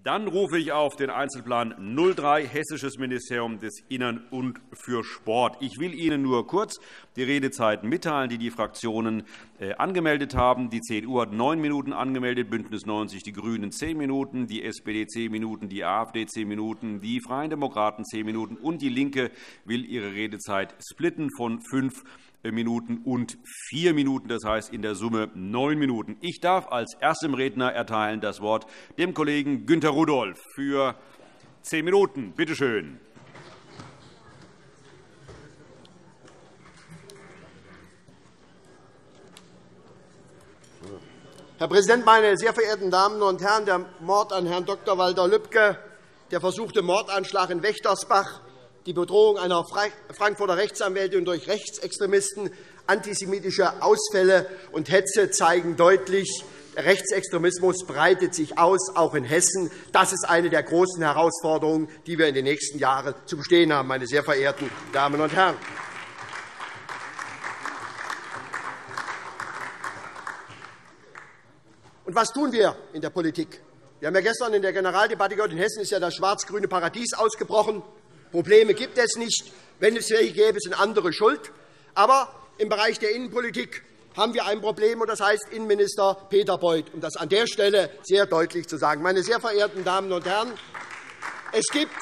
Dann rufe ich auf den Einzelplan 03, Hessisches Ministerium des Innern und für Sport. Ich will Ihnen nur kurz die Redezeiten mitteilen, die die Fraktionen angemeldet haben. Die CDU hat 9 Minuten angemeldet, BÜNDNIS 90 die GRÜNEN 10 Minuten, die SPD 10 Minuten, die AfD 10 Minuten, die Freien Demokraten 10 Minuten und DIE LINKE will ihre Redezeit splitten von 5 Minuten und 4 Minuten, das heißt in der Summe 9 Minuten. Ich darf als erstem Redner erteilen das Wort dem Kollegen Günter Rudolph für 10 Minuten. Bitte schön. Herr Präsident, meine sehr verehrten Damen und Herren! Der Mord an Herrn Dr. Walter Lübcke, der versuchte Mordanschlag in Wächtersbach, die Bedrohung einer Frankfurter Rechtsanwältin durch Rechtsextremisten, antisemitische Ausfälle und Hetze zeigen deutlich, der Rechtsextremismus breitet sich aus, auch in Hessen. Das ist eine der großen Herausforderungen, die wir in den nächsten Jahren zu bestehen haben, meine sehr verehrten Damen und Herren. Und was tun wir in der Politik? Wir haben ja gestern in der Generaldebatte gehört, in Hessen ist ja das schwarz-grüne Paradies ausgebrochen. Probleme gibt es nicht. Wenn es welche gäbe, sind andere schuld. Aber im Bereich der Innenpolitik haben wir ein Problem, und das heißt Innenminister Peter Beuth, um das an der Stelle sehr deutlich zu sagen. Meine sehr verehrten Damen und Herren, es gibt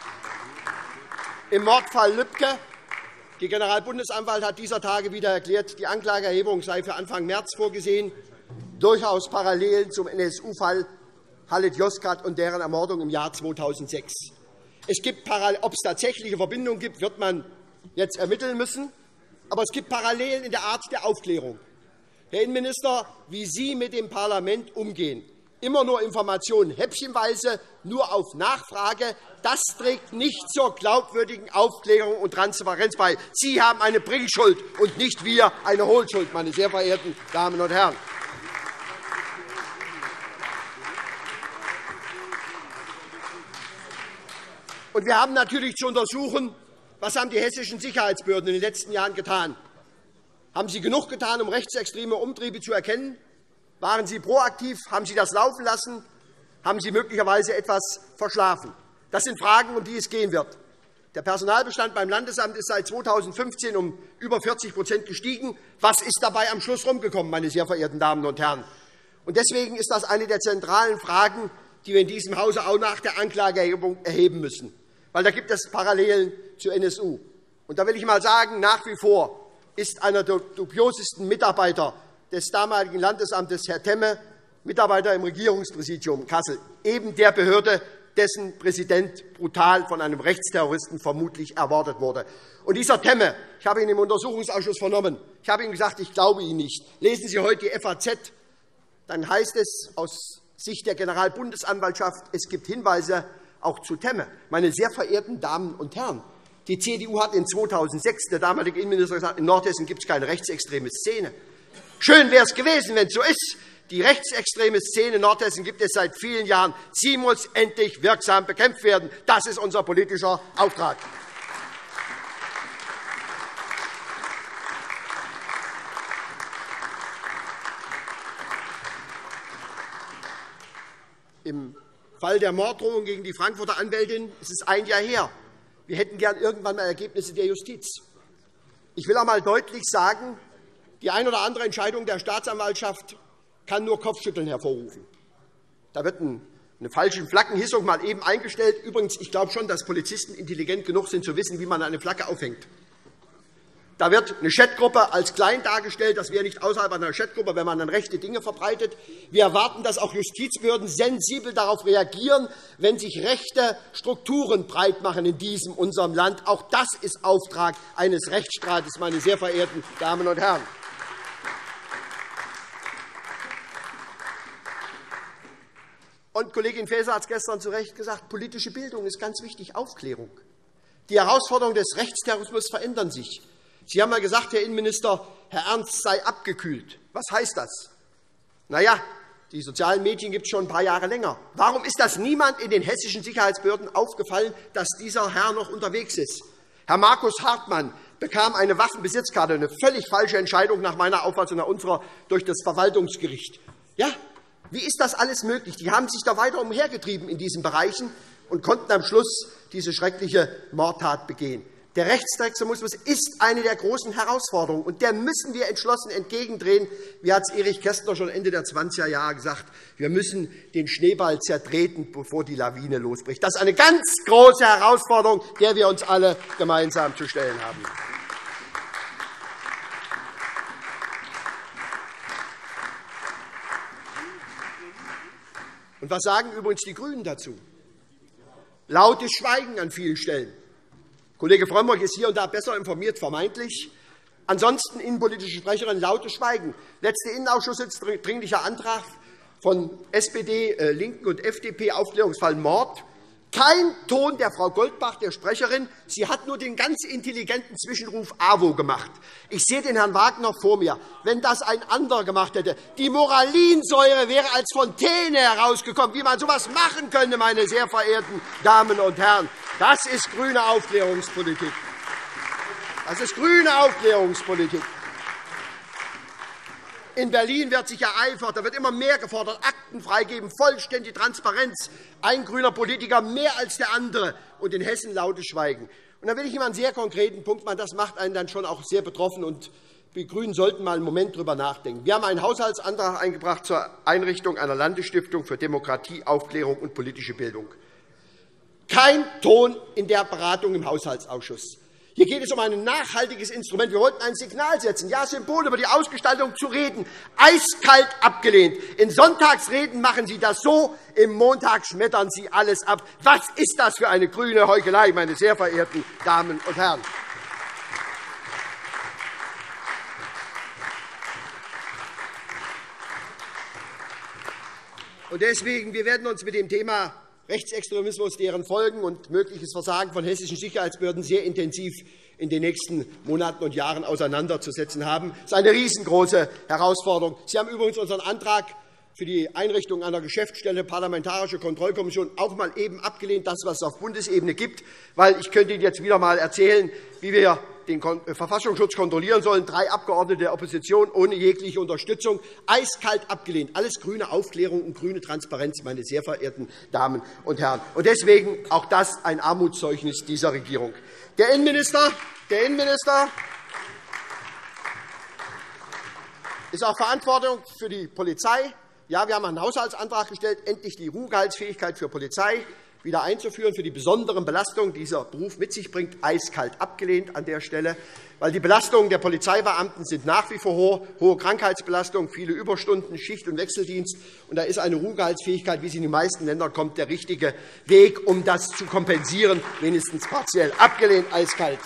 im Mordfall Lübcke, die Generalbundesanwalt hat dieser Tage wieder erklärt, die Anklageerhebung sei für Anfang März vorgesehen, durchaus Parallelen zum NSU-Fall Halit Yozgat und deren Ermordung im Jahr 2006. Ob es tatsächliche Verbindungen gibt, wird man jetzt ermitteln müssen. Aber es gibt Parallelen in der Art der Aufklärung. Herr Innenminister, wie Sie mit dem Parlament umgehen, immer nur Informationen häppchenweise, nur auf Nachfrage, das trägt nicht zur glaubwürdigen Aufklärung und Transparenz bei. Sie haben eine Bringschuld und nicht wir eine Hohlschuld, meine sehr verehrten Damen und Herren. Und wir haben natürlich zu untersuchen, was haben die hessischen Sicherheitsbehörden in den letzten Jahren getan. Haben sie genug getan, um rechtsextreme Umtriebe zu erkennen? Waren sie proaktiv? Haben sie das laufen lassen? Haben sie möglicherweise etwas verschlafen? Das sind Fragen, um die es gehen wird. Der Personalbestand beim Landesamt ist seit 2015 um über 40% gestiegen. Was ist dabei am Schluss herumgekommen, meine sehr verehrten Damen und Herren? Und deswegen ist das eine der zentralen Fragen, die wir in diesem Hause auch nach der Anklageerhebung erheben müssen. Weil da gibt es Parallelen zur NSU. Und da will ich einmal sagen, nach wie vor ist einer der dubiosesten Mitarbeiter des damaligen Landesamtes, Herr Temme, Mitarbeiter im Regierungspräsidium Kassel, eben der Behörde, dessen Präsident brutal von einem Rechtsterroristen vermutlich ermordet wurde. Und dieser Temme, ich habe ihn im Untersuchungsausschuss vernommen, ich habe ihm gesagt, ich glaube Ihnen nicht. Lesen Sie heute die FAZ, dann heißt es aus Sicht der Generalbundesanwaltschaft, es gibt Hinweise auch zu Temme. Meine sehr verehrten Damen und Herren, die CDU hat in 2006, der damalige Innenminister, gesagt, in Nordhessen gibt es keine rechtsextreme Szene. Schön wäre es gewesen, wenn es so ist. Die rechtsextreme Szene in Nordhessen gibt es seit vielen Jahren. Sie muss endlich wirksam bekämpft werden. Das ist unser politischer Auftrag. Im Fall der Morddrohung gegen die Frankfurter Anwältin ist es ein Jahr her. Wir hätten gern irgendwann einmal Ergebnisse der Justiz. Ich will auch einmal deutlich sagen, die eine oder andere Entscheidung der Staatsanwaltschaft kann nur Kopfschütteln hervorrufen. Da wird eine falsche Flaggenhissung mal eben eingestellt. Übrigens, ich glaube schon, dass Polizisten intelligent genug sind, zu wissen, wie man eine Flagge aufhängt. Da wird eine Chatgruppe als klein dargestellt. Das wäre nicht außerhalb einer Chatgruppe, wenn man dann rechte Dinge verbreitet. Wir erwarten, dass auch Justizbehörden sensibel darauf reagieren, wenn sich rechte Strukturen breit machen in diesem unserem Land. Auch das ist Auftrag eines Rechtsstaates, meine sehr verehrten Damen und Herren. Und Kollegin Faeser hat es gestern zu Recht gesagt, politische Bildung ist ganz wichtig, Aufklärung. Die Herausforderungen des Rechtsterrorismus verändern sich. Sie haben einmal gesagt, Herr Innenminister, Herr Ernst sei abgekühlt. Was heißt das? Na ja, die sozialen Medien gibt es schon ein paar Jahre länger. Warum ist das niemand in den hessischen Sicherheitsbehörden aufgefallen, dass dieser Herr noch unterwegs ist? Herr Markus Hartmann bekam eine Waffenbesitzkarte, eine völlig falsche Entscheidung nach meiner Auffassung, nach unserer, durch das Verwaltungsgericht. Ja, Wie ist das alles möglich? Die haben sich da weiter umhergetrieben in diesen Bereichen und konnten am Schluss diese schreckliche Mordtat begehen. Der Rechtsextremismus ist eine der großen Herausforderungen, und der müssen wir entschlossen entgegentreten. Wie hat es Erich Kästner schon Ende der 20er Jahre gesagt, wir müssen den Schneeball zertreten, bevor die Lawine losbricht. Das ist eine ganz große Herausforderung, der wir uns alle gemeinsam zu stellen haben. Und was sagen übrigens die GRÜNEN dazu? Lautes Schweigen an vielen Stellen. Kollege Frömmrich ist hier und da besser informiert, vermeintlich. Ansonsten innenpolitische Sprecherin, lautes Schweigen. Letzte Innenausschusssitzung, dringlicher Antrag von SPD, LINKEN und FDP, Aufklärungsfall Mord. Kein Ton der Frau Goldbach, der Sprecherin. Sie hat nur den ganz intelligenten Zwischenruf AWO gemacht. Ich sehe den Herrn Wagner vor mir. Wenn das ein anderer gemacht hätte, die Moralinsäure wäre als Fontäne herausgekommen. Wie man so etwas machen könnte, meine sehr verehrten Damen und Herren. Das ist grüne Aufklärungspolitik. Das ist grüne Aufklärungspolitik. In Berlin wird sich ereifert, da wird immer mehr gefordert, Akten freigeben, vollständige Transparenz. Ein grüner Politiker mehr als der andere, und in Hessen lautes Schweigen. Und da will ich Ihnen einen sehr konkreten Punkt machen. Das macht einen dann schon auch sehr betroffen, und die GRÜNEN sollten mal einen Moment darüber nachdenken. Wir haben einen Haushaltsantrag eingebracht zur Einrichtung einer Landesstiftung für Demokratie, Aufklärung und politische Bildung. Kein Ton in der Beratung im Haushaltsausschuss. Hier geht es um ein nachhaltiges Instrument. Wir wollten ein Signal setzen, ja, Symbol über die Ausgestaltung zu reden. Eiskalt abgelehnt. In Sonntagsreden machen Sie das so, im Montag schmettern Sie alles ab. Was ist das für eine grüne Heuchelei, meine sehr verehrten Damen und Herren? Und deswegen, wir werden uns mit dem Thema Rechtsextremismus, deren Folgen und mögliches Versagen von hessischen Sicherheitsbehörden sehr intensiv in den nächsten Monaten und Jahren auseinanderzusetzen haben. Das ist eine riesengroße Herausforderung. Sie haben übrigens unseren Antrag für die Einrichtung einer Geschäftsstelle Parlamentarische Kontrollkommission auch einmal eben abgelehnt, das, was es auf Bundesebene gibt. Weil ich könnte Ihnen jetzt wieder einmal erzählen, wie wir den Verfassungsschutz kontrollieren sollen. 3 Abgeordnete der Opposition ohne jegliche Unterstützung. Eiskalt abgelehnt. Alles grüne Aufklärung und grüne Transparenz, meine sehr verehrten Damen und Herren. Und deswegen auch das ein Armutszeugnis dieser Regierung. Der Innenminister ist auch Verantwortung für die Polizei. Ja, wir haben einen Haushaltsantrag gestellt, endlich die Ruhegehaltsfähigkeit für Polizei wieder einzuführen, für die besonderen Belastungen, die dieser Beruf mit sich bringt, eiskalt abgelehnt an der Stelle, weil die Belastungen der Polizeibeamten sind nach wie vor hohe Krankheitsbelastung, viele Überstunden, Schicht- und Wechseldienst. Und da ist eine Ruhegehaltsfähigkeit, wie sie in den meisten Ländern kommt, der richtige Weg, um das zu kompensieren, wenigstens partiell. Abgelehnt, eiskalt.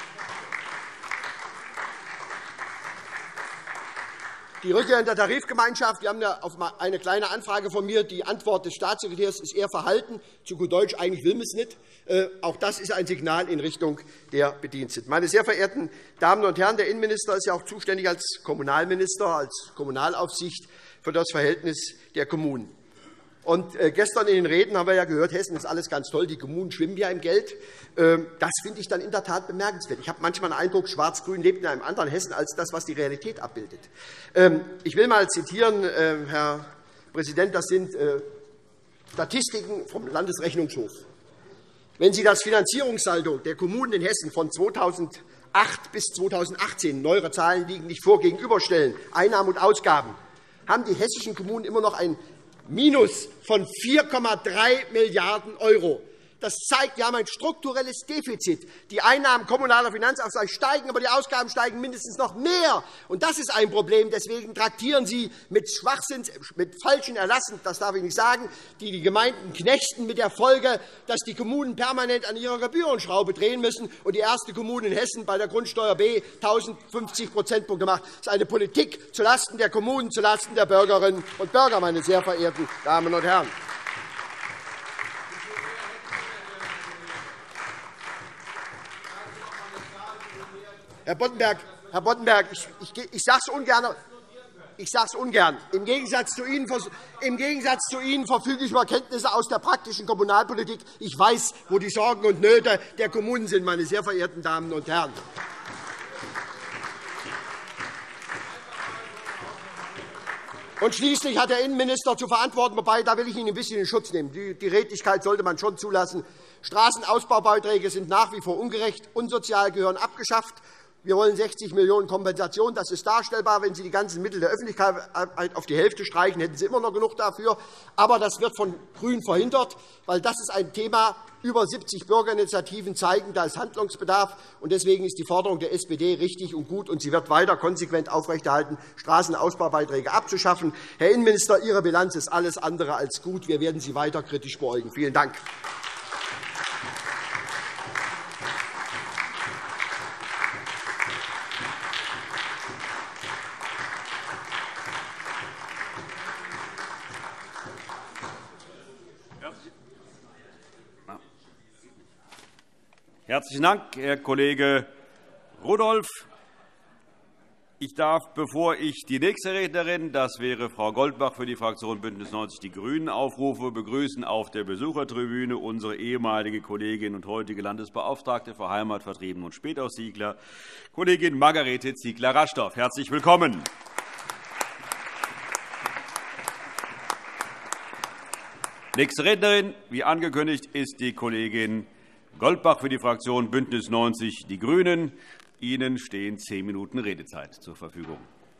Die Rückkehr in der Tarifgemeinschaft. Wir haben ja auf eine kleine Anfrage von mir. Die Antwort des Staatssekretärs ist eher verhalten. Zu gut Deutsch, eigentlich will man es nicht. Auch das ist ein Signal in Richtung der Bediensteten. Meine sehr verehrten Damen und Herren, der Innenminister ist ja auch zuständig als Kommunalminister, als Kommunalaufsicht für das Verhältnis der Kommunen. Und gestern in den Reden haben wir ja gehört, Hessen ist alles ganz toll, die Kommunen schwimmen ja im Geld. Das finde ich dann in der Tat bemerkenswert. Ich habe manchmal den Eindruck, Schwarz-Grün lebt in einem anderen Hessen als das, was die Realität abbildet. Ich will einmal zitieren, Herr Präsident, das sind Statistiken vom Landesrechnungshof. Wenn Sie das Finanzierungssaldo der Kommunen in Hessen von 2008 bis 2018, neuere Zahlen liegen nicht vor, gegenüberstellen, Einnahmen und Ausgaben, haben die hessischen Kommunen immer noch ein Minus von 4,3 Milliarden €. Das zeigt, wir haben ein strukturelles Defizit. Die Einnahmen kommunaler Finanzausgleich steigen, aber die Ausgaben steigen mindestens noch mehr. Und das ist ein Problem. Deswegen traktieren Sie mit Schwachsinn, mit falschen Erlassen, das darf ich nicht sagen, die Gemeinden knechten, mit der Folge, dass die Kommunen permanent an ihrer Gebührenschraube drehen müssen und die erste Kommune in Hessen bei der Grundsteuer B 1.050 Prozentpunkte macht. Das ist eine Politik zulasten der Kommunen, zulasten der Bürgerinnen und Bürger, meine sehr verehrten Damen und Herren. Herr Boddenberg, ich sage es ungern. Im Gegensatz zu Ihnen verfüge ich über Kenntnisse aus der praktischen Kommunalpolitik. Ich weiß, wo die Sorgen und Nöte der Kommunen sind, meine sehr verehrten Damen und Herren. Und schließlich hat der Innenminister zu verantworten, wobei, da will ich ihn ein bisschen in Schutz nehmen. Die Redlichkeit sollte man schon zulassen. Straßenausbaubeiträge sind nach wie vor ungerecht, unsozial, gehören abgeschafft. Wir wollen 60 Millionen € Kompensation. Das ist darstellbar. Wenn Sie die ganzen Mittel der Öffentlichkeit auf die Hälfte streichen, hätten Sie immer noch genug dafür. Aber das wird von GRÜNEN verhindert, weil das ist ein Thema. Über 70 Bürgerinitiativen zeigen, da ist Handlungsbedarf. Deswegen ist die Forderung der SPD richtig und gut, und sie wird weiter konsequent aufrechterhalten, Straßenausbaubeiträge abzuschaffen. Herr Innenminister, Ihre Bilanz ist alles andere als gut. Wir werden Sie weiter kritisch beäugen. Vielen Dank. Herzlichen Dank, Herr Kollege Rudolph. Ich darf, bevor ich die nächste Rednerin, das wäre Frau Goldbach für die Fraktion BÜNDNIS 90 die GRÜNEN, aufrufe, begrüßen auf der Besuchertribüne unsere ehemalige Kollegin und heutige Landesbeauftragte für Heimat, Vertriebene und Spätaussiedler, Kollegin Margarete Ziegler-Raschdorf. Herzlich willkommen. Nächste Rednerin, wie angekündigt, ist die Kollegin Goldbach für die Fraktion BÜNDNIS 90 die GRÜNEN. Ihnen stehen 10 Minuten Redezeit zur Verfügung.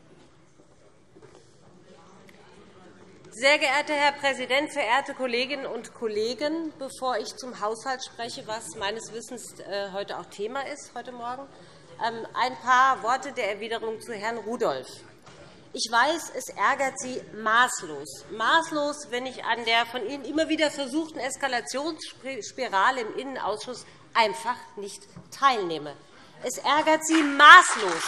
Sehr geehrter Herr Präsident, verehrte Kolleginnen und Kollegen! Bevor ich zum Haushalt spreche, was meines Wissens heute auch Thema ist, heute Morgen, ein paar Worte der Erwiderung zu Herrn Rudolph. Ich weiß, es ärgert Sie maßlos, wenn ich an der von Ihnen immer wieder versuchten Eskalationsspirale im Innenausschuss einfach nicht teilnehme. Es ärgert Sie maßlos.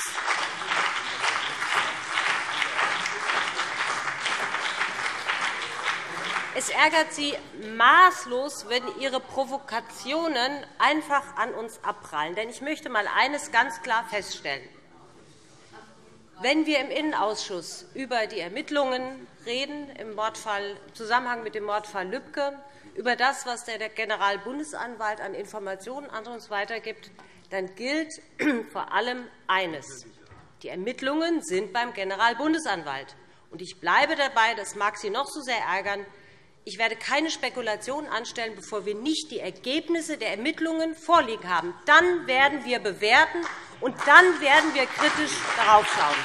Es ärgert Sie maßlos, wenn Ihre Provokationen einfach an uns abprallen. Denn ich möchte einmal eines ganz klar feststellen. Wenn wir im Innenausschuss über die Ermittlungen reden, im Zusammenhang mit dem Mordfall Lübcke, über das, was der Generalbundesanwalt an Informationen an uns weitergibt, dann gilt vor allem eines. Die Ermittlungen sind beim Generalbundesanwalt. Und ich bleibe dabei, das mag Sie noch so sehr ärgern, ich werde keine Spekulationen anstellen, bevor wir nicht die Ergebnisse der Ermittlungen vorliegen haben. Dann werden wir bewerten, und dann werden wir kritisch darauf schauen.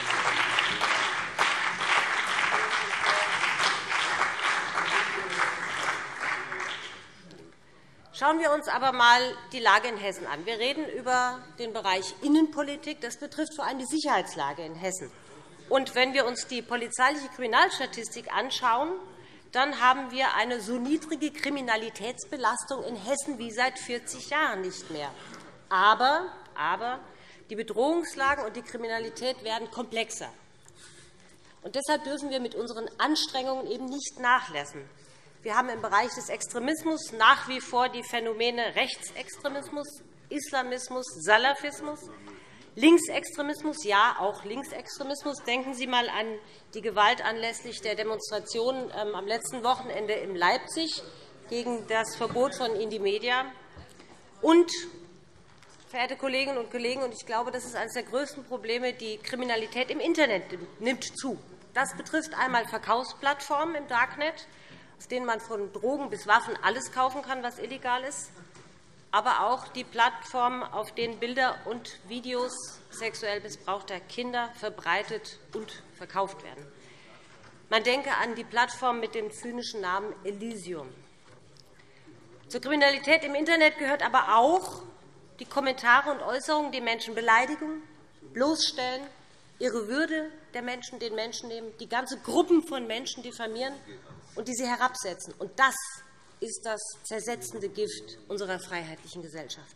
Schauen wir uns aber einmal die Lage in Hessen an. Wir reden über den Bereich Innenpolitik. Das betrifft vor allem die Sicherheitslage in Hessen. Und wenn wir uns die polizeiliche Kriminalstatistik anschauen, dann haben wir eine so niedrige Kriminalitätsbelastung in Hessen wie seit 40 Jahren nicht mehr. Aber die Bedrohungslagen und die Kriminalität werden komplexer. Und deshalb dürfen wir mit unseren Anstrengungen eben nicht nachlassen. Wir haben im Bereich des Extremismus nach wie vor die Phänomene Rechtsextremismus, Islamismus, Salafismus, Linksextremismus, ja, auch Linksextremismus. Denken Sie einmal an die Gewalt anlässlich der Demonstration am letzten Wochenende in Leipzig gegen das Verbot von Indymedia. Und, verehrte Kolleginnen und Kollegen, und ich glaube, das ist eines der größten Probleme, die Kriminalität im Internet nimmt zu. Das betrifft einmal Verkaufsplattformen im Darknet, auf denen man von Drogen bis Waffen alles kaufen kann, was illegal ist, aber auch die Plattformen, auf denen Bilder und Videos sexuell missbrauchter Kinder verbreitet und verkauft werden. Man denke an die Plattform mit dem zynischen Namen Elysium. Zur Kriminalität im Internet gehört aber auch die Kommentare und Äußerungen, die Menschen beleidigen, bloßstellen, ihre Würde der Menschen, den Menschen nehmen, die ganze Gruppen von Menschen diffamieren und die sie herabsetzen. Und das ist das zersetzende Gift unserer freiheitlichen Gesellschaft.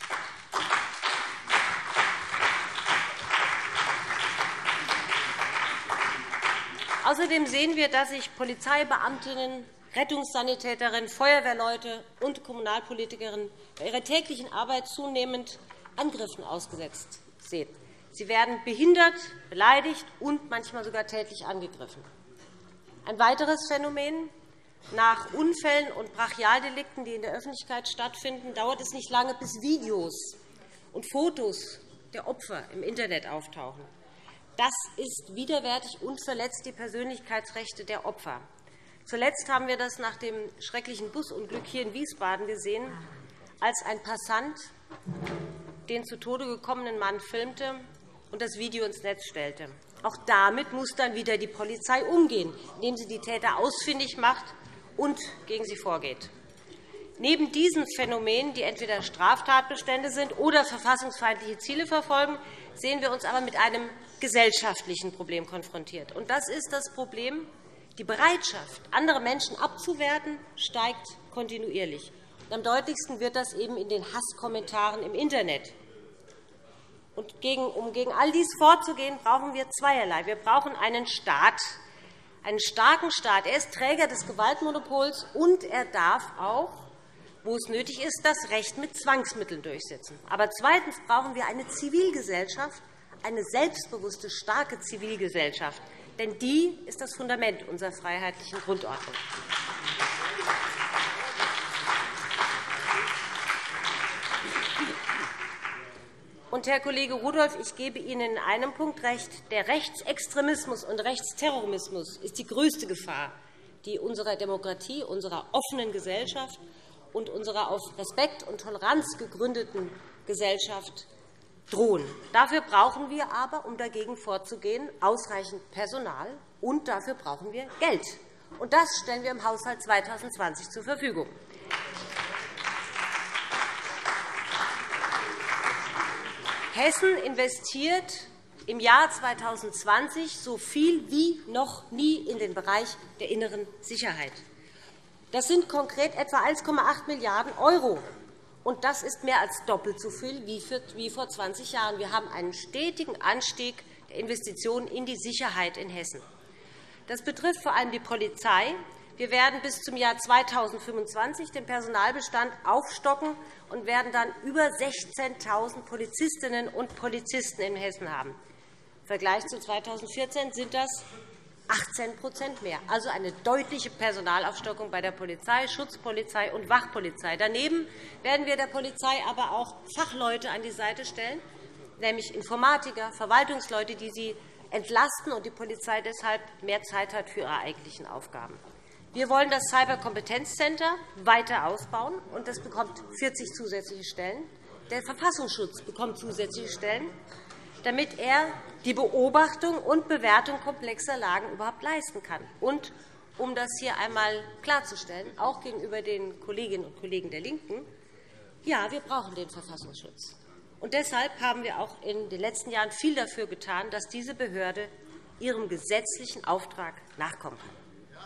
Außerdem sehen wir, dass sich Polizeibeamtinnen, Rettungssanitäterinnen, Feuerwehrleute und Kommunalpolitikerinnen bei ihrer täglichen Arbeit zunehmend Angriffen ausgesetzt sehen. Sie werden behindert, beleidigt und manchmal sogar tätlich angegriffen. Ein weiteres Phänomen: Nach Unfällen und Brachialdelikten, die in der Öffentlichkeit stattfinden, dauert es nicht lange, bis Videos und Fotos der Opfer im Internet auftauchen. Das ist widerwärtig und verletzt die Persönlichkeitsrechte der Opfer. Zuletzt haben wir das nach dem schrecklichen Busunglück hier in Wiesbaden gesehen, als ein Passant den zu Tode gekommenen Mann filmte und das Video ins Netz stellte. Auch damit muss dann wieder die Polizei umgehen, indem sie die Täter ausfindig macht und gegen sie vorgeht. Neben diesen Phänomenen, die entweder Straftatbestände sind oder verfassungsfeindliche Ziele verfolgen, sehen wir uns aber mit einem gesellschaftlichen Problem konfrontiert. Und das ist das Problem, die Bereitschaft, andere Menschen abzuwerten, steigt kontinuierlich. Und am deutlichsten wird das eben in den Hasskommentaren im Internet. Und um gegen all dies vorzugehen, brauchen wir zweierlei. Wir brauchen einen Staat, einen starken Staat. Er ist Träger des Gewaltmonopols, und er darf auch, wo es nötig ist, das Recht mit Zwangsmitteln durchsetzen. Aber zweitens brauchen wir eine Zivilgesellschaft, eine selbstbewusste, starke Zivilgesellschaft. Denn die ist das Fundament unserer freiheitlichen Grundordnung. Und, Herr Kollege Rudolph, ich gebe Ihnen in einem Punkt recht. Der Rechtsextremismus und Rechtsterrorismus ist die größte Gefahr, die unserer Demokratie, unserer offenen Gesellschaft und unserer auf Respekt und Toleranz gegründeten Gesellschaft drohen. Dafür brauchen wir aber, um dagegen vorzugehen, ausreichend Personal, und dafür brauchen wir Geld. Und das stellen wir im Haushalt 2020 zur Verfügung. Hessen investiert im Jahr 2020 so viel wie noch nie in den Bereich der inneren Sicherheit. Das sind konkret etwa 1,8 Milliarden €. Und das ist mehr als doppelt so viel wie vor 20 Jahren. Wir haben einen stetigen Anstieg der Investitionen in die Sicherheit in Hessen. Das betrifft vor allem die Polizei. Wir werden bis zum Jahr 2025 den Personalbestand aufstocken und werden dann über 16.000 Polizistinnen und Polizisten in Hessen haben. Im Vergleich zu 2014 sind das 18% mehr, also eine deutliche Personalaufstockung bei der Polizei, Schutzpolizei und Wachpolizei. Daneben werden wir der Polizei aber auch Fachleute an die Seite stellen, nämlich Informatiker, Verwaltungsleute, die sie entlasten und die Polizei deshalb mehr Zeit hat für ihre eigentlichen Aufgaben. Wir wollen das Cyberkompetenzcenter weiter ausbauen, und das bekommt 40 zusätzliche Stellen. Der Verfassungsschutz bekommt zusätzliche Stellen, damit er die Beobachtung und Bewertung komplexer Lagen überhaupt leisten kann. Und um das hier einmal klarzustellen, auch gegenüber den Kolleginnen und Kollegen der LINKEN, ja, wir brauchen den Verfassungsschutz. Und deshalb haben wir auch in den letzten Jahren viel dafür getan, dass diese Behörde ihrem gesetzlichen Auftrag nachkommen kann.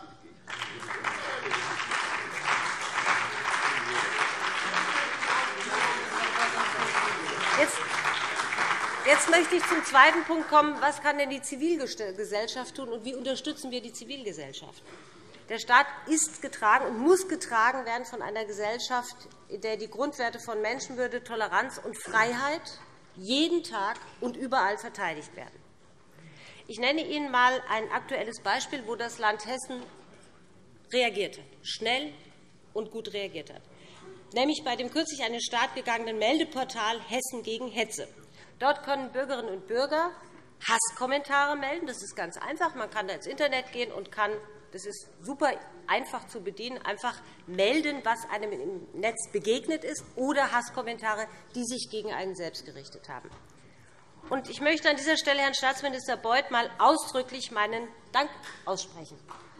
Jetzt möchte ich zum zweiten Punkt kommen. Was kann denn die Zivilgesellschaft tun, und wie unterstützen wir die Zivilgesellschaft? Der Staat ist getragen und muss getragen werden von einer Gesellschaft, in der die Grundwerte von Menschenwürde, Toleranz und Freiheit jeden Tag und überall verteidigt werden. Ich nenne Ihnen einmal ein aktuelles Beispiel, wo das Land Hessen reagiert hat, schnell und gut reagiert hat, nämlich bei dem kürzlich an den Start gegangenen Meldeportal Hessen gegen Hetze. Dort können Bürgerinnen und Bürger Hasskommentare melden. Das ist ganz einfach. Man kann da ins Internet gehen und kann, das ist super einfach zu bedienen, einfach melden, was einem im Netz begegnet ist, oder Hasskommentare, die sich gegen einen selbst gerichtet haben. Und ich möchte an dieser Stelle Herrn Staatsminister Beuth einmal ausdrücklich meinen Dank aussprechen.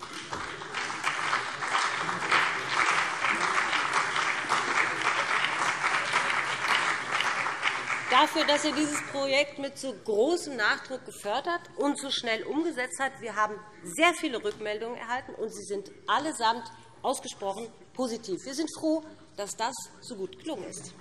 Dafür, dass er dieses Projekt mit so großem Nachdruck gefördert und so schnell umgesetzt hat. Wir haben sehr viele Rückmeldungen erhalten, und sie sind allesamt ausgesprochen positiv. Wir sind froh, dass das so gut gelungen ist.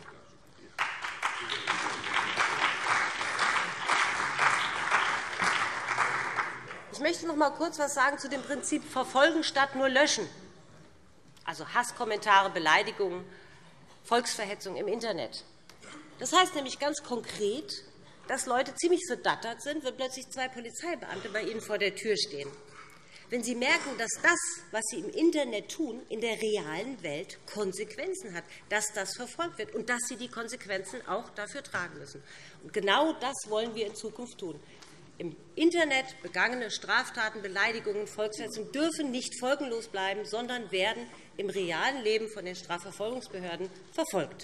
Ich möchte noch einmal kurz etwas sagen zu dem Prinzip Verfolgen statt nur löschen, also Hasskommentare, Beleidigungen, Volksverhetzung im Internet. Das heißt nämlich ganz konkret, dass Leute ziemlich verdattert sind, wenn plötzlich 2 Polizeibeamte bei ihnen vor der Tür stehen. Wenn sie merken, dass das, was sie im Internet tun, in der realen Welt Konsequenzen hat, dass das verfolgt wird und dass sie die Konsequenzen auch dafür tragen müssen. Und genau das wollen wir in Zukunft tun. im Internet begangene Straftaten, Beleidigungen, Volksverhetzung dürfen nicht folgenlos bleiben, sondern werden im realen Leben von den Strafverfolgungsbehörden verfolgt.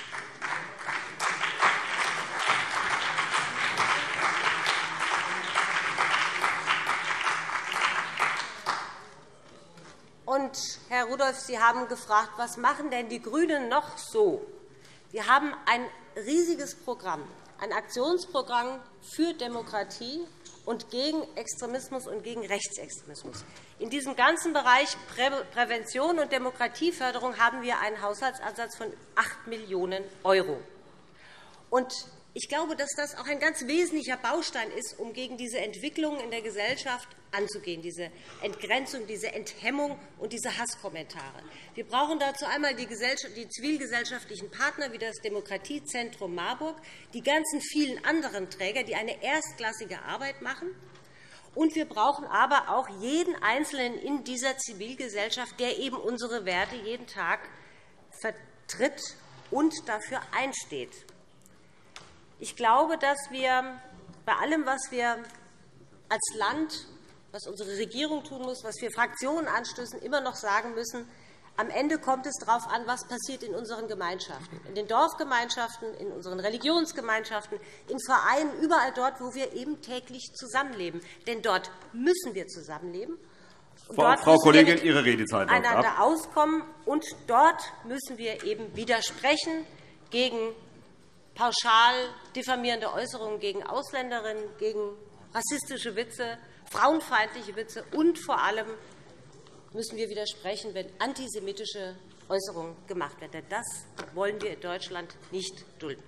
Und, Herr Rudolph, Sie haben gefragt, was machen denn die GRÜNEN noch so? Wir haben ein riesiges Programm, ein Aktionsprogramm für Demokratie und gegen Extremismus und gegen Rechtsextremismus. In diesem ganzen Bereich Prävention und Demokratieförderung haben wir einen Haushaltsansatz von 8 Millionen €. Und ich glaube, dass das auch ein ganz wesentlicher Baustein ist, um gegen diese Entwicklungen in der Gesellschaft anzugehen, diese Entgrenzung, diese Enthemmung und diese Hasskommentare. Wir brauchen dazu einmal die zivilgesellschaftlichen Partner wie das Demokratiezentrum Marburg, die ganzen vielen anderen Träger, die eine erstklassige Arbeit machen. Und wir brauchen aber auch jeden Einzelnen in dieser Zivilgesellschaft, der eben unsere Werte jeden Tag vertritt und dafür einsteht. Ich glaube, dass wir bei allem, was wir als Land, was unsere Regierung tun muss, was wir Fraktionen anstößen, immer noch sagen müssen, am Ende kommt es darauf an, was passiert in unseren Gemeinschaften, in den Dorfgemeinschaften, in unseren Religionsgemeinschaften, in Vereinen, überall dort, wo wir eben täglich zusammenleben. Denn dort müssen wir zusammenleben. Und Frau Kollegin, Ihre Redezeit läuft ab. Miteinander auskommen. Und dort müssen wir eben widersprechen gegen pauschal diffamierende Äußerungen gegen Ausländerinnen, gegen rassistische Witze, frauenfeindliche Witze. Und vor allem müssen wir widersprechen, wenn antisemitische Äußerungen gemacht werden. Denn das wollen wir in Deutschland nicht dulden.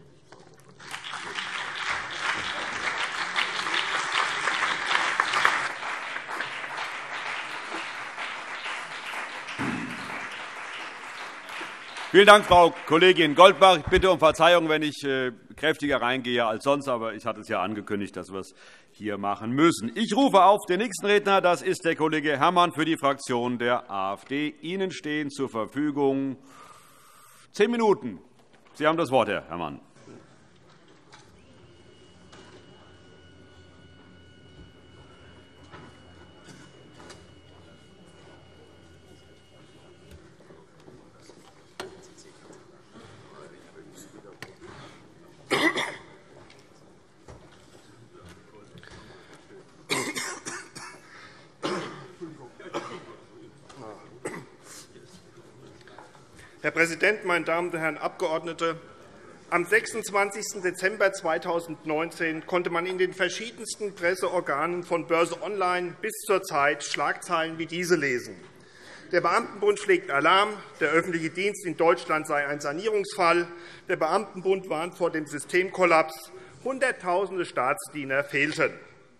Vielen Dank, Frau Kollegin Goldbach. Ich bitte um Verzeihung, wenn ich kräftiger reingehe als sonst, aber ich hatte es ja angekündigt, dass wir es hier machen müssen. Ich rufe auf den nächsten Redner. Das ist der Kollege Herrmann für die Fraktion der AfD. Ihnen stehen zur Verfügung 10 Minuten. Sie haben das Wort, Herr Herrmann. Herr Präsident, meine Damen und Herren Abgeordnete! Am 26. Dezember 2019 konnte man in den verschiedensten Presseorganen von Börse Online bis zur Zeit Schlagzeilen wie diese lesen. Der Beamtenbund schlägt Alarm, der öffentliche Dienst in Deutschland sei ein Sanierungsfall, der Beamtenbund warnt vor dem Systemkollaps, Hunderttausende Staatsdiener fehlten.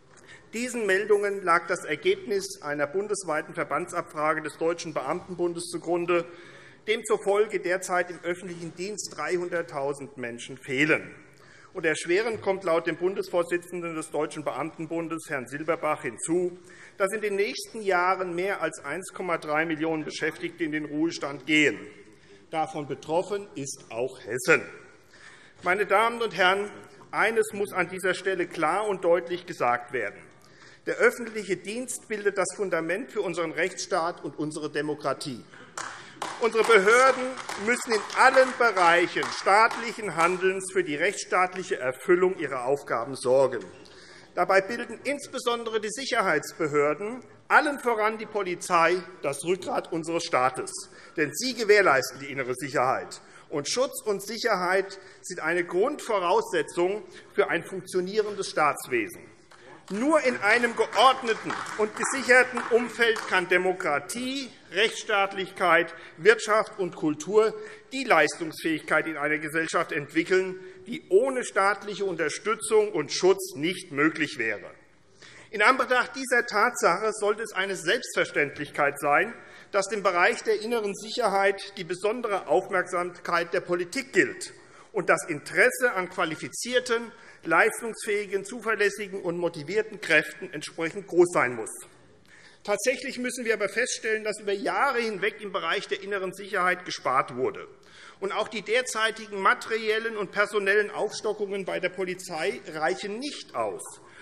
Diesen Meldungen lag das Ergebnis einer bundesweiten Verbandsabfrage des Deutschen Beamtenbundes zugrunde, demzufolge derzeit im öffentlichen Dienst 300.000 Menschen fehlen. Und erschwerend kommt laut dem Bundesvorsitzenden des Deutschen Beamtenbundes, Herrn Silberbach, hinzu, dass in den nächsten Jahren mehr als 1,3 Millionen Beschäftigte in den Ruhestand gehen. Davon betroffen ist auch Hessen. Meine Damen und Herren, eines muss an dieser Stelle klar und deutlich gesagt werden. Der öffentliche Dienst bildet das Fundament für unseren Rechtsstaat und unsere Demokratie. Unsere Behörden müssen in allen Bereichen staatlichen Handelns für die rechtsstaatliche Erfüllung ihrer Aufgaben sorgen. Dabei bilden insbesondere die Sicherheitsbehörden, allen voran die Polizei, das Rückgrat unseres Staates. Denn sie gewährleisten die innere Sicherheit. Und Schutz und Sicherheit sind eine Grundvoraussetzung für ein funktionierendes Staatswesen. Nur in einem geordneten und gesicherten Umfeld kann Demokratie, Rechtsstaatlichkeit, Wirtschaft und Kultur die Leistungsfähigkeit in einer Gesellschaft entwickeln, die ohne staatliche Unterstützung und Schutz nicht möglich wäre. In Anbetracht dieser Tatsache sollte es eine Selbstverständlichkeit sein, dass dem Bereich der inneren Sicherheit die besondere Aufmerksamkeit der Politik gilt und das Interesse an qualifizierten, leistungsfähigen, zuverlässigen und motivierten Kräften entsprechend groß sein muss. Tatsächlich müssen wir aber feststellen, dass über Jahre hinweg im Bereich der inneren Sicherheit gespart wurde. Und auch die derzeitigen materiellen und personellen Aufstockungen bei der Polizei reichen nicht aus,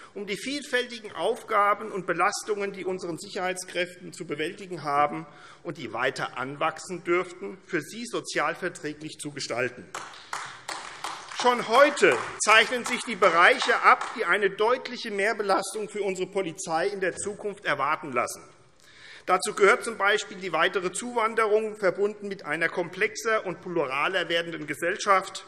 um die vielfältigen Aufgaben und Belastungen, die unseren Sicherheitskräften zu bewältigen haben und die weiter anwachsen dürften, für sie sozialverträglich zu gestalten. Schon heute zeichnen sich die Bereiche ab, die eine deutliche Mehrbelastung für unsere Polizei in der Zukunft erwarten lassen. Dazu gehört z.B. die weitere Zuwanderung, verbunden mit einer komplexer und pluraler werdenden Gesellschaft,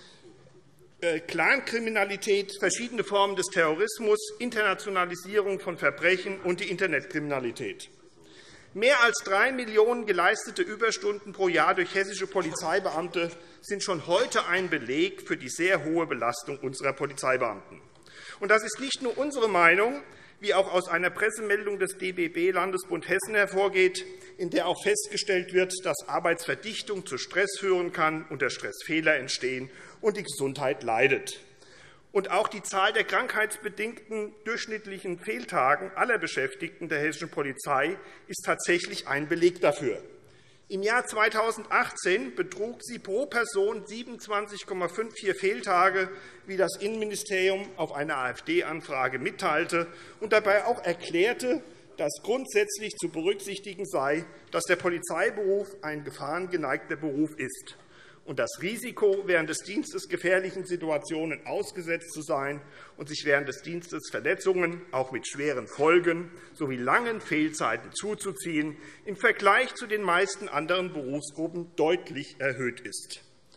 Clankriminalität, verschiedene Formen des Terrorismus, Internationalisierung von Verbrechen und die Internetkriminalität. Mehr als 3 Millionen geleistete Überstunden pro Jahr durch hessische Polizeibeamte sind schon heute ein Beleg für die sehr hohe Belastung unserer Polizeibeamten. Und das ist nicht nur unsere Meinung, wie auch aus einer Pressemeldung des DBB Landesbund Hessen hervorgeht, in der auch festgestellt wird, dass Arbeitsverdichtung zu Stress führen kann, unter Stress Fehler entstehen und die Gesundheit leidet. Und auch die Zahl der krankheitsbedingten durchschnittlichen Fehltagen aller Beschäftigten der hessischen Polizei ist tatsächlich ein Beleg dafür. Im Jahr 2018 betrug sie pro Person 27,54 Fehltage, wie das Innenministerium auf eine AfD-Anfrage mitteilte und dabei auch erklärte, dass grundsätzlich zu berücksichtigen sei, dass der Polizeiberuf ein gefahrengeneigter Beruf ist und das Risiko, während des Dienstes gefährlichen Situationen ausgesetzt zu sein und sich während des Dienstes Verletzungen, auch mit schweren Folgen, sowie langen Fehlzeiten zuzuziehen, im Vergleich zu den meisten anderen Berufsgruppen deutlich erhöht ist.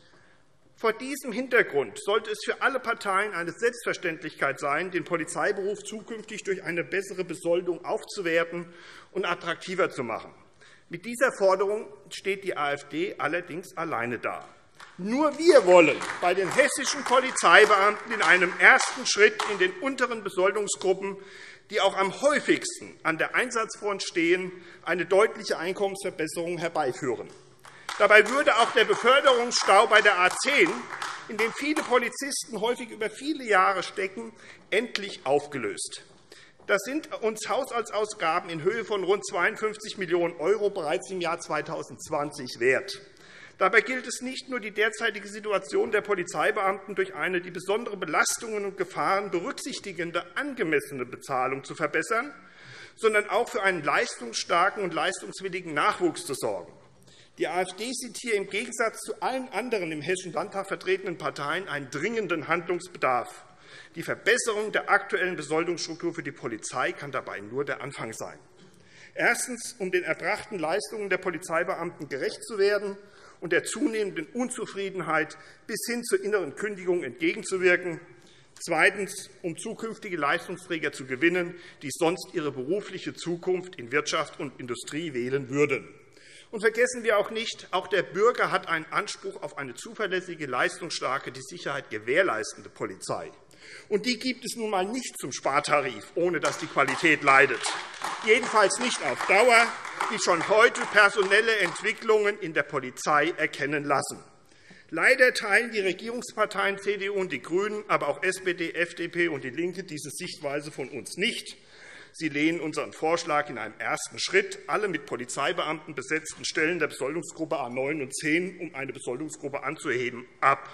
Vor diesem Hintergrund sollte es für alle Parteien eine Selbstverständlichkeit sein, den Polizeiberuf zukünftig durch eine bessere Besoldung aufzuwerten und attraktiver zu machen. Mit dieser Forderung steht die AfD allerdings alleine da. Nur wir wollen bei den hessischen Polizeibeamten in einem ersten Schritt in den unteren Besoldungsgruppen, die auch am häufigsten an der Einsatzfront stehen, eine deutliche Einkommensverbesserung herbeiführen. Dabei würde auch der Beförderungsstau bei der A 10, in dem viele Polizisten häufig über viele Jahre stecken, endlich aufgelöst. Das sind uns Haushaltsausgaben in Höhe von rund 52 Millionen € bereits im Jahr 2020 wert. Dabei gilt es nicht nur, die derzeitige Situation der Polizeibeamten durch eine die besonderen Belastungen und Gefahren berücksichtigende angemessene Bezahlung zu verbessern, sondern auch für einen leistungsstarken und leistungswilligen Nachwuchs zu sorgen. Die AfD sieht hier im Gegensatz zu allen anderen im Hessischen Landtag vertretenen Parteien einen dringenden Handlungsbedarf. Die Verbesserung der aktuellen Besoldungsstruktur für die Polizei kann dabei nur der Anfang sein. Erstens, um den erbrachten Leistungen der Polizeibeamten gerecht zu werden und der zunehmenden Unzufriedenheit bis hin zur inneren Kündigung entgegenzuwirken. Zweitens, um zukünftige Leistungsträger zu gewinnen, die sonst ihre berufliche Zukunft in Wirtschaft und Industrie wählen würden. Und vergessen wir auch nicht, auch der Bürger hat einen Anspruch auf eine zuverlässige, leistungsstarke, die Sicherheit gewährleistende Polizei. Und die gibt es nun einmal nicht zum Spartarif, ohne dass die Qualität leidet. Jedenfalls nicht auf Dauer, wie schon heute personelle Entwicklungen in der Polizei erkennen lassen. Leider teilen die Regierungsparteien CDU und die GRÜNEN, aber auch SPD, FDP und DIE LINKE diese Sichtweise von uns nicht. Sie lehnen unseren Vorschlag in einem ersten Schritt, alle mit Polizeibeamten besetzten Stellen der Besoldungsgruppe A 9 und 10 um eine Besoldungsgruppe anzuheben, ab.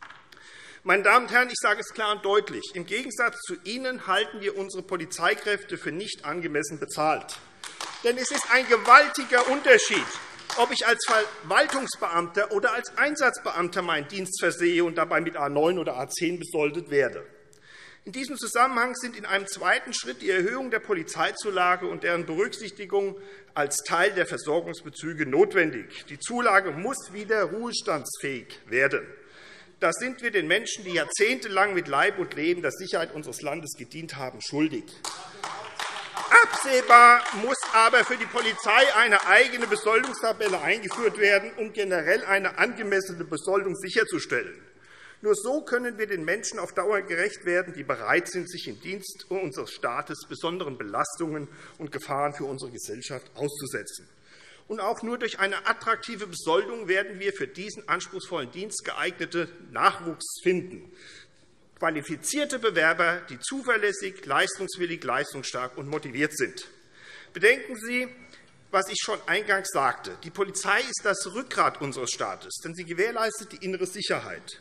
Meine Damen und Herren, ich sage es klar und deutlich. Im Gegensatz zu Ihnen halten wir unsere Polizeikräfte für nicht angemessen bezahlt. Denn es ist ein gewaltiger Unterschied, ob ich als Verwaltungsbeamter oder als Einsatzbeamter meinen Dienst versehe und dabei mit A 9 oder A 10 besoldet werde. In diesem Zusammenhang sind in einem zweiten Schritt die Erhöhung der Polizeizulage und deren Berücksichtigung als Teil der Versorgungsbezüge notwendig. Die Zulage muss wieder ruhestandsfähig werden. Das sind wir den Menschen, die jahrzehntelang mit Leib und Leben der Sicherheit unseres Landes gedient haben, schuldig. Absehbar muss aber für die Polizei eine eigene Besoldungstabelle eingeführt werden, um generell eine angemessene Besoldung sicherzustellen. Nur so können wir den Menschen auf Dauer gerecht werden, die bereit sind, sich im Dienst unseres Staates besonderen Belastungen und Gefahren für unsere Gesellschaft auszusetzen. Und auch nur durch eine attraktive Besoldung werden wir für diesen anspruchsvollen Dienst geeignete Nachwuchs finden. Qualifizierte Bewerber, die zuverlässig, leistungswillig, leistungsstark und motiviert sind. Bedenken Sie, was ich schon eingangs sagte. Die Polizei ist das Rückgrat unseres Staates, denn sie gewährleistet die innere Sicherheit.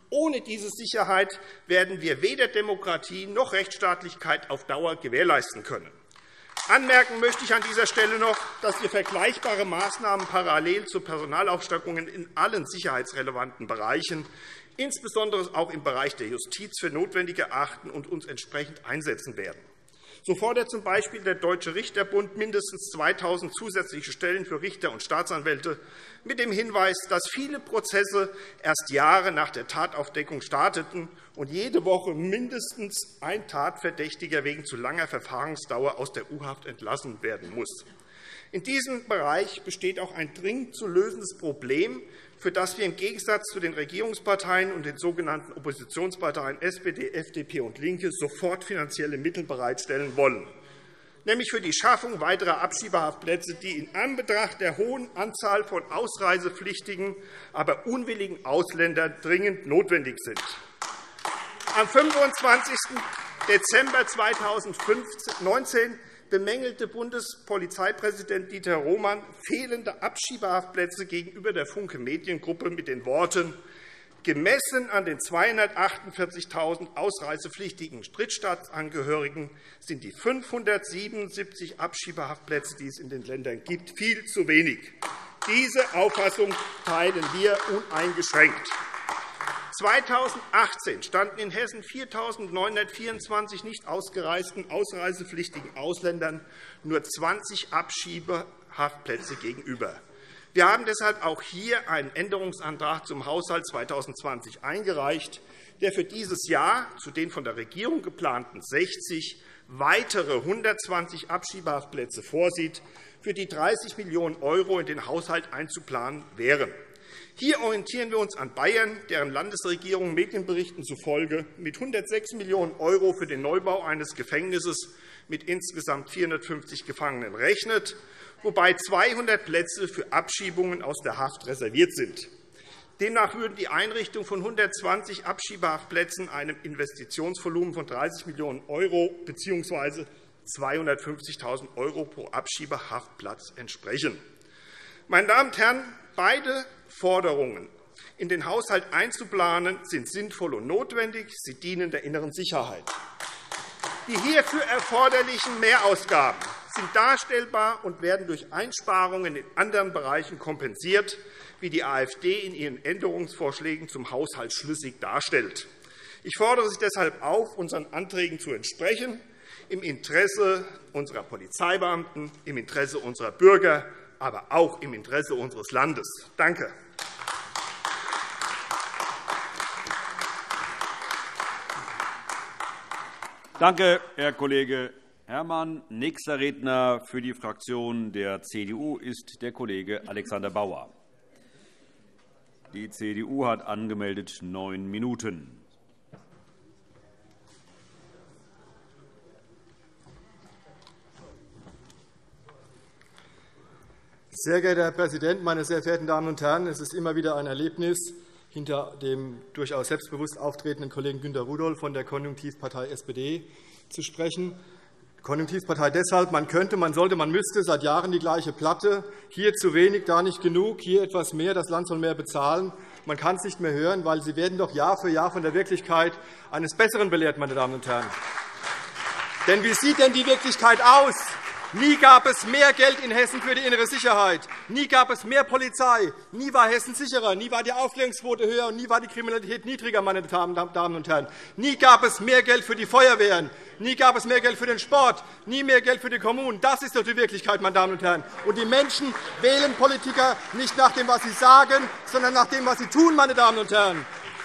Ohne diese Sicherheit werden wir weder Demokratie noch Rechtsstaatlichkeit auf Dauer gewährleisten können. Anmerken möchte ich an dieser Stelle noch, dass wir vergleichbare Maßnahmen parallel zu Personalaufstockungen in allen sicherheitsrelevanten Bereichen, insbesondere auch im Bereich der Justiz, für notwendig erachten und uns entsprechend einsetzen werden. So fordert z.B. der Deutsche Richterbund mindestens 2.000 zusätzliche Stellen für Richter und Staatsanwälte mit dem Hinweis, dass viele Prozesse erst Jahre nach der Tataufdeckung starteten und jede Woche mindestens ein Tatverdächtiger wegen zu langer Verfahrensdauer aus der U-Haft entlassen werden muss. In diesem Bereich besteht auch ein dringend zu lösendes Problem, für das wir im Gegensatz zu den Regierungsparteien und den sogenannten Oppositionsparteien SPD, FDP und LINKE sofort finanzielle Mittel bereitstellen wollen, nämlich für die Schaffung weiterer Abschiebehaftplätze, die in Anbetracht der hohen Anzahl von ausreisepflichtigen, aber unwilligen Ausländern dringend notwendig sind. Am 25. Dezember 2019 bemängelte Bundespolizeipräsident Dieter Roman fehlende Abschiebehaftplätze gegenüber der Funke Mediengruppe mit den Worten: Gemessen an den 248.000 ausreisepflichtigen Drittstaatsangehörigen sind die 577 Abschiebehaftplätze, die es in den Ländern gibt, viel zu wenig. Diese Auffassung teilen wir uneingeschränkt. 2018 standen in Hessen 4.924 nicht ausgereisten ausreisepflichtigen Ausländern nur 20 Abschiebehaftplätze gegenüber. Wir haben deshalb auch hier einen Änderungsantrag zum Haushalt 2020 eingereicht, der für dieses Jahr zu den von der Regierung geplanten 60 weitere 120 Abschiebehaftplätze vorsieht, für die 30 Millionen € in den Haushalt einzuplanen wären. Hier orientieren wir uns an Bayern, deren Landesregierung Medienberichten zufolge mit 106 Millionen € für den Neubau eines Gefängnisses mit insgesamt 450 Gefangenen rechnet, wobei 200 Plätze für Abschiebungen aus der Haft reserviert sind. Demnach würden die Einrichtung von 120 Abschiebehaftplätzen einem Investitionsvolumen von 30 Millionen € bzw. 250.000 € pro Abschiebehaftplatz entsprechen. Meine Damen und Herren, beide Forderungen in den Haushalt einzuplanen, sind sinnvoll und notwendig. Sie dienen der inneren Sicherheit. Die hierfür erforderlichen Mehrausgaben sind darstellbar und werden durch Einsparungen in anderen Bereichen kompensiert, wie die AfD in ihren Änderungsvorschlägen zum Haushalt schlüssig darstellt. Ich fordere Sie deshalb auf, unseren Anträgen zu entsprechen, im Interesse unserer Polizeibeamten, im Interesse unserer Bürger, aber auch im Interesse unseres Landes. Danke. Danke, Herr Kollege Herrmann. Nächster Redner für die Fraktion der CDU ist der Kollege Alexander Bauer. Die CDU hat angemeldet 9 Minuten. Sehr geehrter Herr Präsident, meine sehr verehrten Damen und Herren! Es ist immer wieder ein Erlebnis, hinter dem durchaus selbstbewusst auftretenden Kollegen Günter Rudolph von der Konjunktivpartei SPD zu sprechen. Konjunktivpartei deshalb, man könnte, man sollte, man müsste, seit Jahren die gleiche Platte. Hier zu wenig, da nicht genug, hier etwas mehr, das Land soll mehr bezahlen. Man kann es nicht mehr hören, weil Sie werden doch Jahr für Jahr von der Wirklichkeit eines Besseren belehrt, meine Damen und Herren. Denn wie sieht denn die Wirklichkeit aus? Nie gab es mehr Geld in Hessen für die innere Sicherheit. Nie gab es mehr Polizei. Nie war Hessen sicherer. Nie war die Aufklärungsquote höher und nie war die Kriminalität niedriger, meine Damen und Herren. Nie gab es mehr Geld für die Feuerwehren. Nie gab es mehr Geld für den Sport. Nie mehr Geld für die Kommunen. Das ist doch die Wirklichkeit, meine Damen und Herren. Und die Menschen wählen Politiker nicht nach dem, was sie sagen, sondern nach dem, was sie tun, meine Damen und Herren.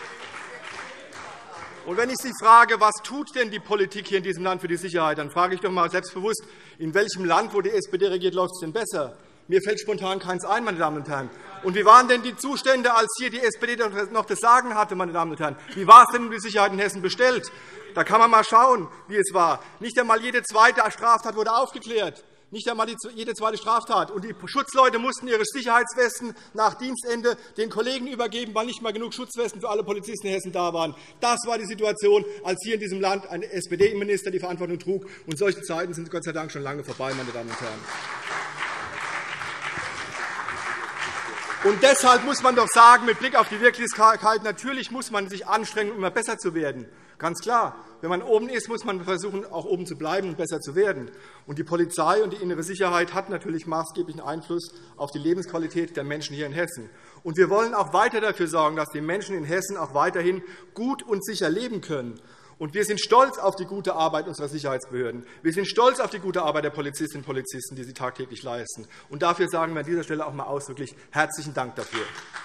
Und wenn ich Sie frage, was tut denn die Politik hier in diesem Land für die Sicherheit, dann frage ich doch einmal selbstbewusst, in welchem Land, wo die SPD regiert, läuft es denn besser? Mir fällt spontan keins ein, meine Damen und Herren. Und wie waren denn die Zustände, als hier die SPD noch das Sagen hatte, meine Damen und Herren? Wie war es denn um die Sicherheit in Hessen bestellt? Da kann man einmal schauen, wie es war. Nicht einmal jede zweite Straftat wurde aufgeklärt. Nicht einmal jede zweite Straftat. Und die Schutzleute mussten ihre Sicherheitswesten nach Dienstende den Kollegen übergeben, weil nicht einmal genug Schutzwesten für alle Polizisten in Hessen da waren. Das war die Situation, als hier in diesem Land ein SPD-Minister die Verantwortung trug. Und solche Zeiten sind Gott sei Dank schon lange vorbei, meine Damen und Herren. Und deshalb muss man doch sagen, mit Blick auf die Wirklichkeit, natürlich muss man sich anstrengen, um immer besser zu werden. Ganz klar. Wenn man oben ist, muss man versuchen, auch oben zu bleiben und besser zu werden. Und die Polizei und die innere Sicherheit hat natürlich maßgeblichen Einfluss auf die Lebensqualität der Menschen hier in Hessen. Und wir wollen auch weiter dafür sorgen, dass die Menschen in Hessen auch weiterhin gut und sicher leben können. Und wir sind stolz auf die gute Arbeit unserer Sicherheitsbehörden. Wir sind stolz auf die gute Arbeit der Polizistinnen und Polizisten, die sie tagtäglich leisten. Und dafür sagen wir an dieser Stelle auch einmal ausdrücklich herzlichen Dank dafür.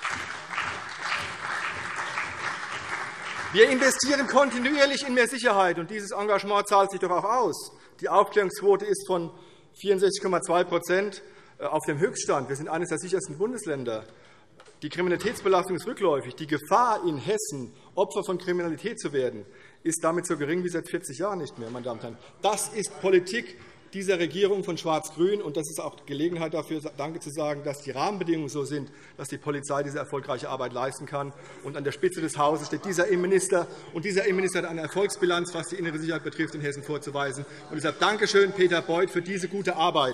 Wir investieren kontinuierlich in mehr Sicherheit, und dieses Engagement zahlt sich doch auch aus. Die Aufklärungsquote ist von 64,2% auf dem Höchststand. Wir sind eines der sichersten Bundesländer. Die Kriminalitätsbelastung ist rückläufig. Die Gefahr, in Hessen Opfer von Kriminalität zu werden, ist damit so gering wie seit 40 Jahren nicht mehr. Meine Damen und Herren. Das ist Politik dieser Regierung von Schwarz-Grün. Und das ist auch Gelegenheit dafür, Danke zu sagen, dass die Rahmenbedingungen so sind, dass die Polizei diese erfolgreiche Arbeit leisten kann. Und an der Spitze des Hauses steht dieser Innenminister. Und dieser Innenminister hat eine Erfolgsbilanz, was die innere Sicherheit betrifft, in Hessen vorzuweisen. Und deshalb Dankeschön, Peter Beuth, für diese gute Arbeit.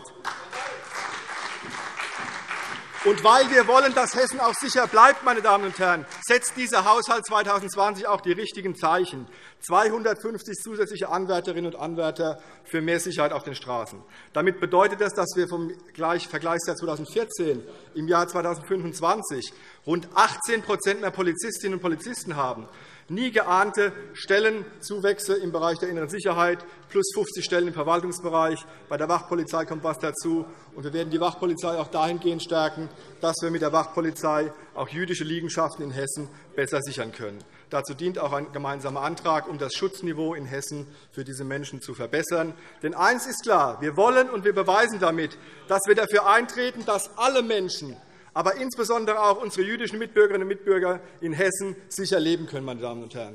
Und weil wir wollen, dass Hessen auch sicher bleibt, meine Damen und Herren, setzt dieser Haushalt 2020 auch die richtigen Zeichen. 250 zusätzliche Anwärterinnen und Anwärter für mehr Sicherheit auf den Straßen. Damit bedeutet das, dass wir vom Vergleichsjahr 2014 im Jahr 2025 rund 18% mehr Polizistinnen und Polizisten haben. Nie geahnte Stellenzuwächse im Bereich der inneren Sicherheit, plus 50 Stellen im Verwaltungsbereich. Bei der Wachpolizei kommt etwas dazu. Und wir werden die Wachpolizei auch dahingehend stärken, dass wir mit der Wachpolizei auch jüdische Liegenschaften in Hessen besser sichern können. Dazu dient auch ein gemeinsamer Antrag, um das Schutzniveau in Hessen für diese Menschen zu verbessern. Denn eines ist klar, wir wollen und wir beweisen damit, dass wir dafür eintreten, dass alle Menschen, aber insbesondere auch unsere jüdischen Mitbürgerinnen und Mitbürger in Hessen sicher leben können, meine Damen und Herren.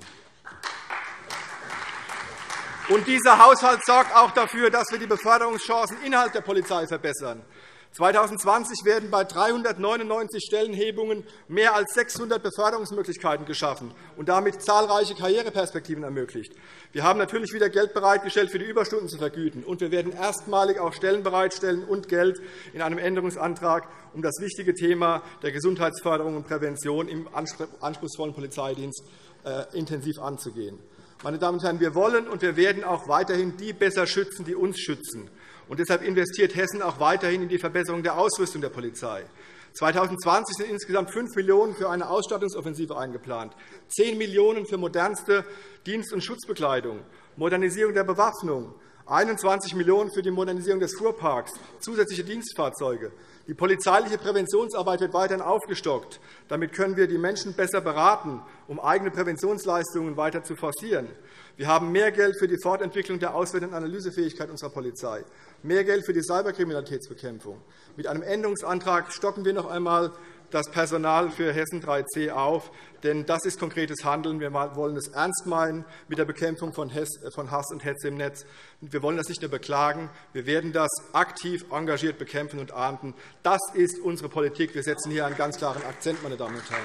Und dieser Haushalt sorgt auch dafür, dass wir die Beförderungschancen innerhalb der Polizei verbessern. 2020 werden bei 399 Stellenhebungen mehr als 600 Beförderungsmöglichkeiten geschaffen und damit zahlreiche Karriereperspektiven ermöglicht. Wir haben natürlich wieder Geld bereitgestellt, für die Überstunden zu vergüten. Und wir werden erstmalig auch Stellen bereitstellen und Geld in einem Änderungsantrag, um das wichtige Thema der Gesundheitsförderung und Prävention im anspruchsvollen Polizeidienst intensiv anzugehen. Meine Damen und Herren, wir wollen und wir werden auch weiterhin die besser schützen, die uns schützen. Und deshalb investiert Hessen auch weiterhin in die Verbesserung der Ausrüstung der Polizei. 2020 sind insgesamt 5 Millionen € für eine Ausstattungsoffensive eingeplant, 10 Millionen € für modernste Dienst- und Schutzbekleidung, Modernisierung der Bewaffnung, 21 Millionen € für die Modernisierung des Fuhrparks, zusätzliche Dienstfahrzeuge. Die polizeiliche Präventionsarbeit wird weiterhin aufgestockt. Damit können wir die Menschen besser beraten, um eigene Präventionsleistungen weiter zu forcieren. Wir haben mehr Geld für die Fortentwicklung der Auswertung und Analysefähigkeit unserer Polizei, mehr Geld für die Cyberkriminalitätsbekämpfung. Mit einem Änderungsantrag stocken wir noch einmal das Personal für Hessen 3C auf. Denn das ist konkretes Handeln. Wir wollen es ernst meinen mit der Bekämpfung von Hass und Hetze im Netz. Wir wollen das nicht nur beklagen. Wir werden das aktiv, engagiert bekämpfen und ahnden. Das ist unsere Politik. Wir setzen hier einen ganz klaren Akzent, meine Damen und Herren.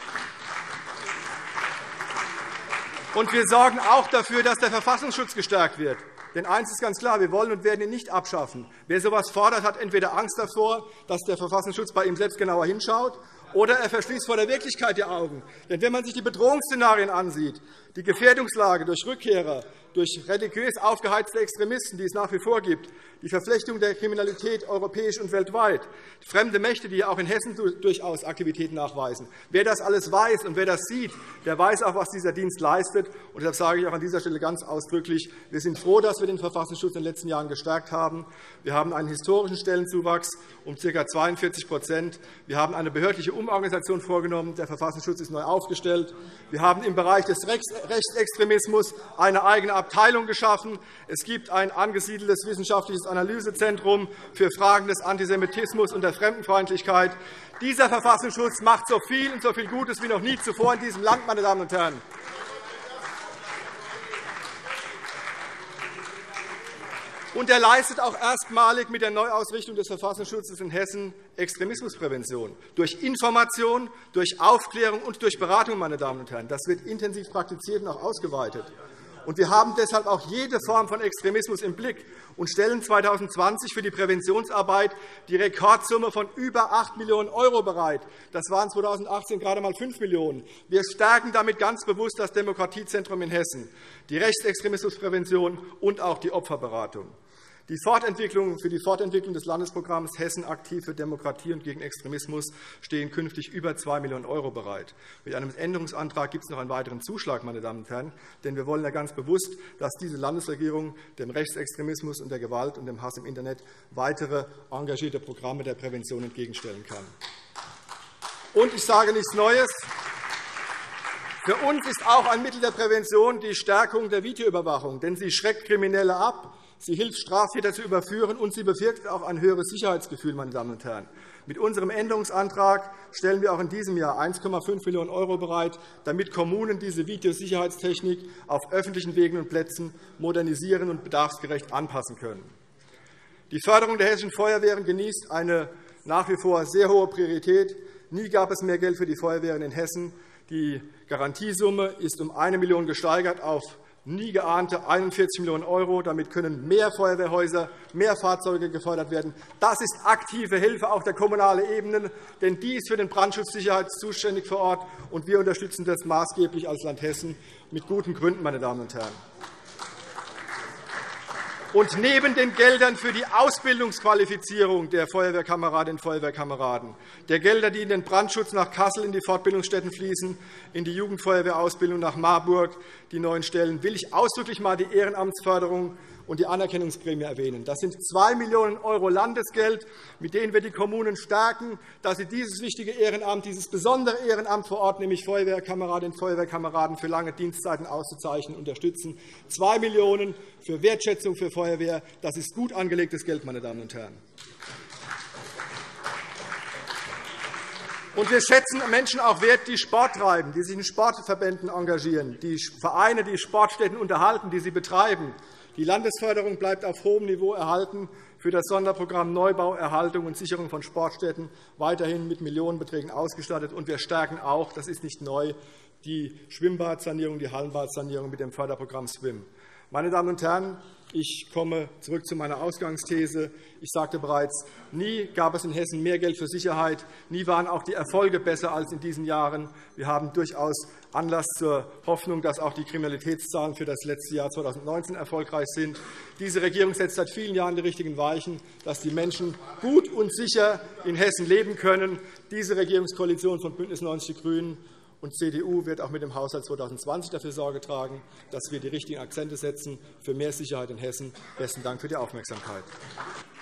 Und wir sorgen auch dafür, dass der Verfassungsschutz gestärkt wird. Denn eines ist ganz klar, wir wollen und werden ihn nicht abschaffen. Wer so etwas fordert, hat entweder Angst davor, dass der Verfassungsschutz bei ihm selbst genauer hinschaut, oder er verschließt vor der Wirklichkeit die Augen. Denn wenn man sich die Bedrohungsszenarien ansieht, die Gefährdungslage durch Rückkehrer, durch religiös aufgeheizte Extremisten, die es nach wie vor gibt, die Verflechtung der Kriminalität europäisch und weltweit, fremde Mächte, die auch in Hessen durchaus Aktivitäten nachweisen. Wer das alles weiß und wer das sieht, der weiß auch, was dieser Dienst leistet. Und deshalb sage ich auch an dieser Stelle ganz ausdrücklich, wir sind froh, dass wir den Verfassungsschutz in den letzten Jahren gestärkt haben. Wir haben einen historischen Stellenzuwachs um ca. 42%. Wir haben eine behördliche Umorganisation vorgenommen. Der Verfassungsschutz ist neu aufgestellt. Wir haben im Bereich des Rechtsextremismus eine eigene Abteilung geschaffen. Es gibt ein angesiedeltes wissenschaftliches Analysezentrum für Fragen des Antisemitismus und der Fremdenfeindlichkeit. Dieser Verfassungsschutz macht so viel und so viel Gutes wie noch nie zuvor in diesem Land, meine Damen und Herren. Und er leistet auch erstmalig mit der Neuausrichtung des Verfassungsschutzes in Hessen Extremismusprävention durch Information, durch Aufklärung und durch Beratung, meine Damen und Herren. Das wird intensiv praktiziert und auch ausgeweitet. Wir haben deshalb auch jede Form von Extremismus im Blick und stellen 2020 für die Präventionsarbeit die Rekordsumme von über 8 Millionen € bereit. Das waren 2018 gerade einmal 5 Millionen €. Wir stärken damit ganz bewusst das Demokratiezentrum in Hessen, die Rechtsextremismusprävention und auch die Opferberatung. Für die Fortentwicklung des Landesprogramms Hessen aktiv für Demokratie und gegen Extremismus stehen künftig über 2 Millionen € bereit. Mit einem Änderungsantrag gibt es noch einen weiteren Zuschlag, meine Damen und Herren, denn wir wollen ja ganz bewusst, dass diese Landesregierung dem Rechtsextremismus und der Gewalt und dem Hass im Internet weitere engagierte Programme der Prävention entgegenstellen kann. Und ich sage nichts Neues. Für uns ist auch ein Mittel der Prävention die Stärkung der Videoüberwachung, denn sie schreckt Kriminelle ab. Sie hilft, Straftäter zu überführen, und sie bewirkt auch ein höheres Sicherheitsgefühl. Meine Damen und Herren. Mit unserem Änderungsantrag stellen wir auch in diesem Jahr 1,5 Millionen € bereit, damit Kommunen diese Videosicherheitstechnik auf öffentlichen Wegen und Plätzen modernisieren und bedarfsgerecht anpassen können. Die Förderung der hessischen Feuerwehren genießt eine nach wie vor sehr hohe Priorität. Nie gab es mehr Geld für die Feuerwehren in Hessen. Die Garantiesumme ist um 1 Million € gesteigert auf nie geahnte 41 Millionen €. Damit können mehr Feuerwehrhäuser, mehr Fahrzeuge gefördert werden. Das ist aktive Hilfe auch der kommunalen Ebenen, denn die ist für den Brandschutz Sicherheit zuständig vor Ort. Und wir unterstützen das maßgeblich als Land Hessen mit guten Gründen, meine Damen und Herren. Und neben den Geldern für die Ausbildungsqualifizierung der Feuerwehrkameradinnen und Feuerwehrkameraden, der Gelder, die in den Brandschutz nach Kassel in die Fortbildungsstätten fließen, in die Jugendfeuerwehrausbildung nach Marburg, die neuen Stellen, will ich ausdrücklich einmal die Ehrenamtsförderung und die Anerkennungsprämie erwähnen. Das sind 2 Millionen € Landesgeld, mit denen wir die Kommunen stärken, dass sie dieses wichtige Ehrenamt, dieses besondere Ehrenamt vor Ort, nämlich Feuerwehrkameradinnen und Feuerwehrkameraden für lange Dienstzeiten auszuzeichnen, unterstützen. 2 Millionen € für Wertschätzung für Feuerwehr. Das ist gut angelegtes Geld, meine Damen und Herren. Und wir schätzen Menschen auch wert, die Sport treiben, die sich in Sportverbänden engagieren, die Vereine, die Sportstätten unterhalten, die sie betreiben. Die Landesförderung bleibt auf hohem Niveau erhalten, für das Sonderprogramm Neubau, Erhaltung und Sicherung von Sportstätten weiterhin mit Millionenbeträgen ausgestattet. Und wir stärken auch, das ist nicht neu, die Schwimmbadsanierung, die Hallenbadsanierung mit dem Förderprogramm SWIM. Meine Damen und Herren, ich komme zurück zu meiner Ausgangsthese. Ich sagte bereits, nie gab es in Hessen mehr Geld für Sicherheit. Nie waren auch die Erfolge besser als in diesen Jahren. Wir haben durchaus Anlass zur Hoffnung, dass auch die Kriminalitätszahlen für das letzte Jahr 2019 erfolgreich sind. Diese Regierung setzt seit vielen Jahren die richtigen Weichen, dass die Menschen gut und sicher in Hessen leben können. Diese Regierungskoalition von BÜNDNIS 90 die GRÜNEN und CDU wird auch mit dem Haushalt 2020 dafür Sorge tragen, dass wir die richtigen Akzente setzen für mehr Sicherheit in Hessen. Besten Dank für die Aufmerksamkeit.